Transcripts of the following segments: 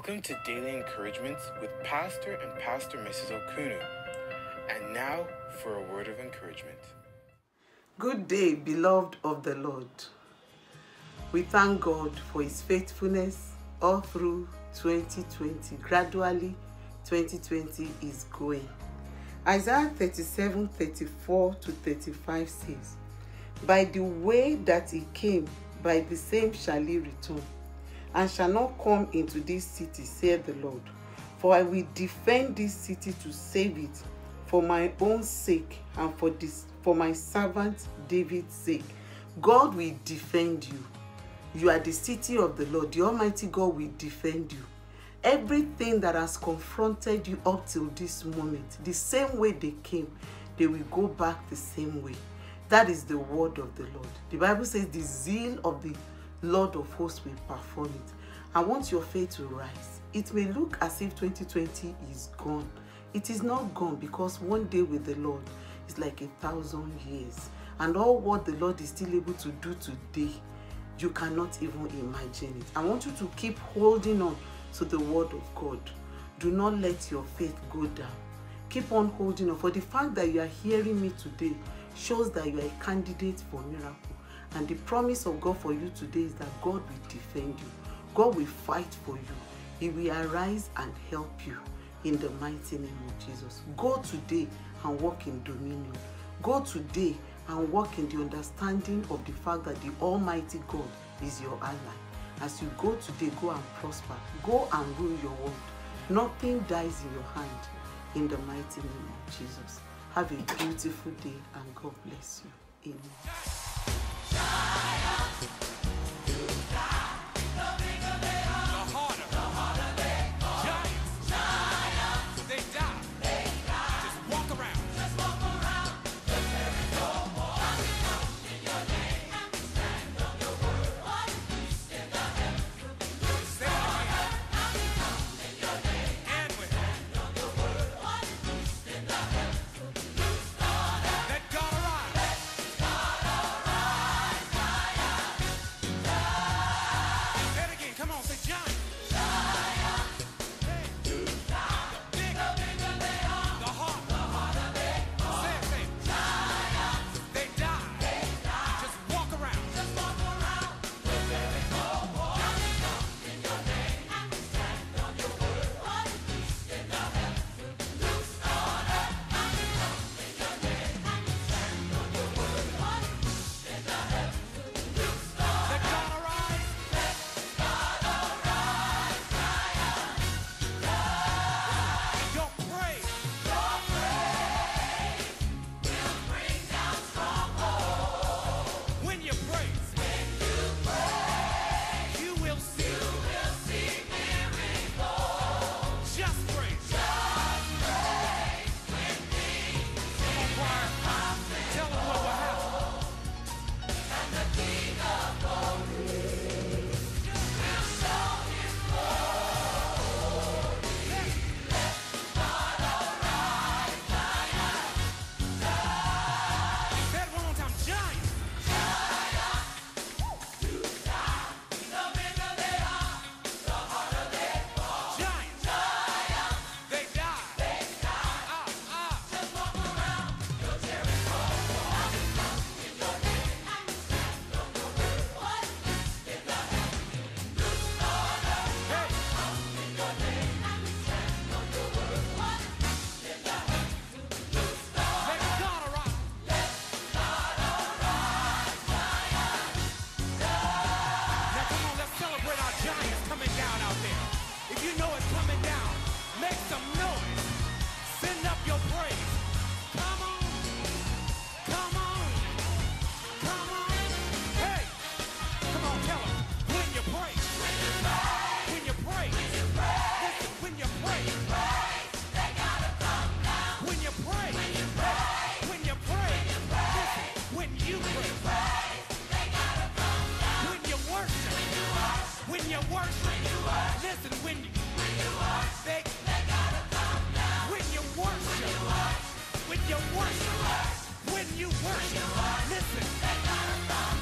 Welcome to Daily Encouragements with Pastor and Pastor Mrs. Okunnu. And now for a word of encouragement. Good day, beloved of the Lord. We thank God for His faithfulness all through 2020. Gradually, 2020 is going. Isaiah 37, 34 to 35 says, "By the way that He came, by the same shall He return, and shall not come into this city, saith the Lord. For I will defend this city to save it, for my own sake and for my servant David's sake." God will defend you. You are the city of the Lord. The Almighty God will defend you. Everything that has confronted you up till this moment, the same way they came, they will go back the same way. That is the word of the Lord. The Bible says the zeal of the Lord of hosts will perform it. I want your faith to rise. It may look as if 2020 is gone. It is not gone, because one day with the Lord is like 1,000 years. And all what the Lord is still able to do today, you cannot even imagine it. I want you to keep holding on to the word of God. Do not let your faith go down. Keep on holding on. For the fact that you are hearing me today shows that you are a candidate for miracle. And the promise of God for you today is that God will defend you. God will fight for you. He will arise and help you in the mighty name of Jesus. Go today and walk in dominion. Go today and walk in the understanding of the fact that the Almighty God is your ally. As you go today, go and prosper. Go and rule your world. Nothing dies in your hand, in the mighty name of Jesus. Have a beautiful day and God bless you. Amen.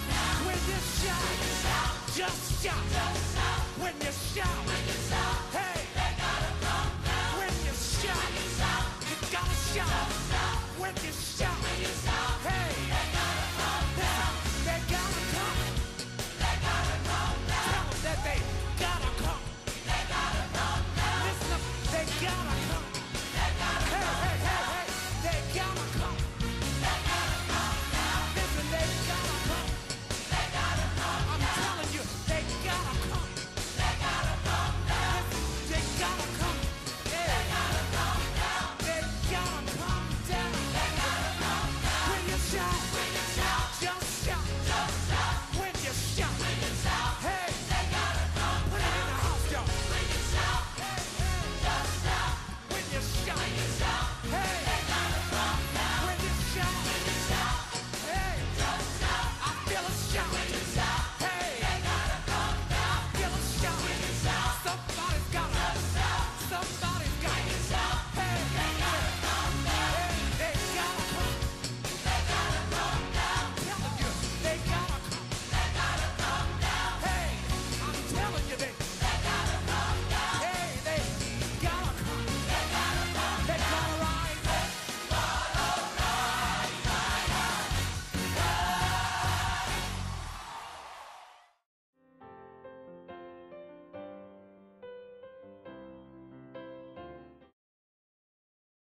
Just shout when you shout. Hey. It's just